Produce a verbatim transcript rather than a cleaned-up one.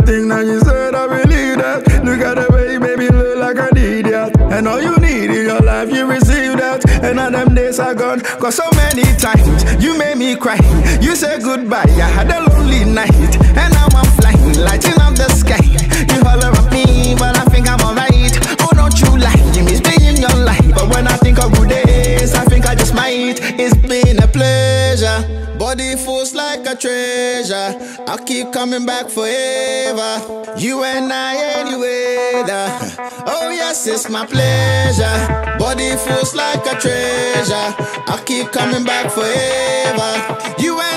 everything that you said, I believe that. Look at the way you made me look like an idiot. And all you need in your life, you receive that. And all them days are gone. Cause so many times, you made me cry. You said goodbye, I had a lonely night. And now I'm flying, lighting up the sky. You holler at me, but I think I'm alright. Oh, don't you lie, you miss me in your life. But when I think of good days, I think I just might. It's been a pleasure. Body feels like a treasure. I'll keep coming back forever. You and I anyway. Oh yes, it's my pleasure. Body feels like a treasure. I'll keep coming back forever. You and